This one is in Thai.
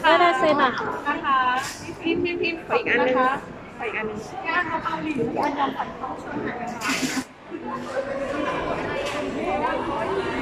ได้ได้เซ็นอ่ะนะคะพี่ขออีกอันนึงขออีกอันนึงอันยอมผัดข้าวช่วยหน่อย